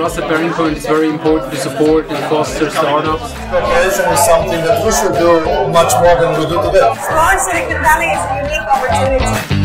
us at Bearing Point, it's very important to support and foster startups. Creation is something that we should do much more than we do today. Small Silicon Valley is a unique opportunity.